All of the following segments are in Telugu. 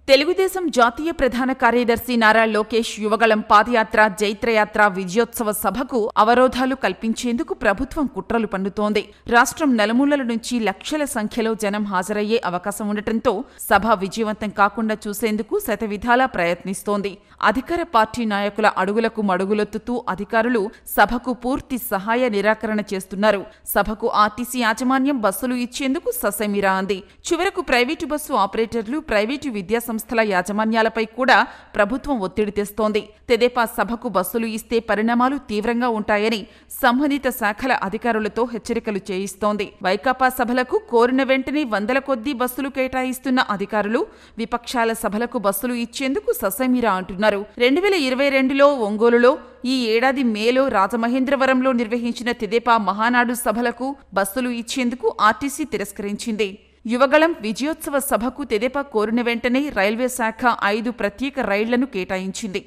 తెలుగుదేశం జాతీయ ప్రధాన కార్యదర్శి నారా లోకేష్ యువగళం పాదయాత్ర జైత్రయాత్ర విజయోత్సవ సభకు అవరోధాలు కల్పించేందుకు ప్రభుత్వం కుట్రలు పన్నుతోంది. రాష్ట్రం నలుమూలల నుంచి లక్షల సంఖ్యలో జనం హాజరయ్యే అవకాశం ఉండటంతో సభ విజయవంతం కాకుండా చూసేందుకు శతవిధాలా ప్రయత్నిస్తోంది. అధికార పార్టీ నాయకుల అడుగులకు మడుగులొత్తుతూ అధికారులు సభకు పూర్తి సహాయ నిరాకరణ చేస్తున్నారు. సభకు ఆర్టీసీ యాజమాన్యం బస్సులు ఇచ్చేందుకు ససేమిరా అంది. చివరకు ప్రైవేటు బస్సు ఆపరేటర్లు, ప్రైవేటు విద్యా సంస్థల యాజమాన్యాలపై కూడా ప్రభుత్వం ఒత్తిడి తెస్తోంది. తెదేపా సభకు బస్సులు ఇస్తే పరిణామాలు తీవ్రంగా ఉంటాయని సంబంధిత శాఖల అధికారులతో హెచ్చరికలు చేయిస్తోంది. వైకాపా సభలకు కోరిన వెంటనే వందల కొద్దీ బస్సులు కేటాయిస్తున్న అధికారులు విపక్షాల సభలకు బస్సులు ఇచ్చేందుకు ససేమిరా అంటున్నారు. 2022లో ఒంగోలులో, ఈ ఏడాది మేలో రాజమహేంద్రవరంలో నిర్వహించిన తెదేపా మహానాడు సభలకు బస్సులు ఇచ్చేందుకు ఆర్టీసీ తిరస్కరించింది. యువగళం విజయోత్సవ సభకు తెదేపా కోరిన వెంటనే రైల్వే శాఖ 5 ప్రత్యేక రైళ్లను కేటాయించింది.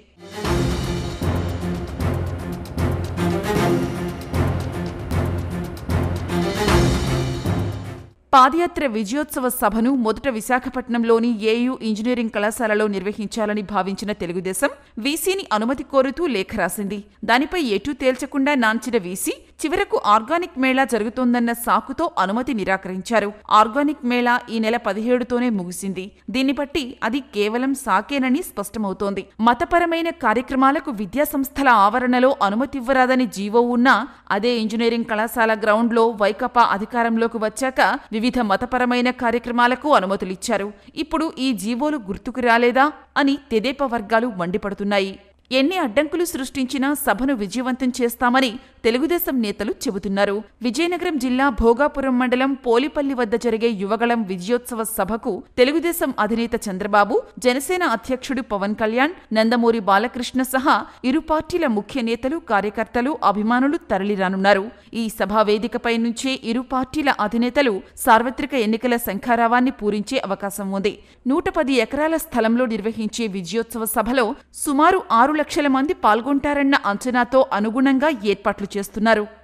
పాదయాత్ర విజయోత్సవ సభను మొదట విశాఖపట్నంలోని ఏయూ ఇంజనీరింగ్ కళాశాలలో నిర్వహించాలని భావించిన తెలుగుదేశం వీసీని అనుమతి కోరుతూ లేఖ రాసింది. దానిపై ఎటూ తేల్చకుండా నాంచిన వీసీ చివరకు ఆర్గానిక్ మేళా జరుగుతోందన్న సాకుతో అనుమతి నిరాకరించారు. ఆర్గానిక్ మేళా ఈ నెల 17తోనే ముగిసింది. దీన్ని బట్టి అది కేవలం సాకేనని స్పష్టమవుతోంది. మతపరమైన కార్యక్రమాలకు విద్యాసంస్థల ఆవరణలో అనుమతివ్వరాదని జీవో ఉన్నా అదే ఇంజనీరింగ్ కళాశాల గ్రౌండ్లో వైకాపా అధికారంలోకి వచ్చాక వివిధ మతపరమైన కార్యక్రమాలకు అనుమతులిచ్చారు. ఇప్పుడు ఈ జీవోలు గుర్తుకు రాలేదా అని తెదేపా వర్గాలు మండిపడుతున్నాయి. ఎన్ని అడ్డంకులు సృష్టించినా సభను విజయవంతం చేస్తామని తెలుగుదేశం నేతలు చెబుతున్నారు. విజయనగరం జిల్లా భోగాపురం మండలం పోలిపల్లి వద్ద జరిగే యువగళం విజయోత్సవ సభకు తెలుగుదేశం అధినేత చంద్రబాబు, జనసేన అధ్యక్షుడు పవన్ కళ్యాణ్, నందమూరి బాలకృష్ణ సహా ఇరు పార్టీల ముఖ్య నేతలు, కార్యకర్తలు, అభిమానులు తరలిరానున్నారు. ఈ సభా వేదికపై నుంచే ఇరు పార్టీల అధినేతలు సార్వత్రిక ఎన్నికల శంఖారావాన్ని పూరించే అవకాశం ఉంది. 110 ఎకరాల స్థలంలో నిర్వహించే విజయోత్సవ సభలో సుమారు 6 లక్షల మంది పాల్గొంటారన్న అంచనాతో అనుగుణంగా ఏర్పాట్లు చేస్తున్నారు.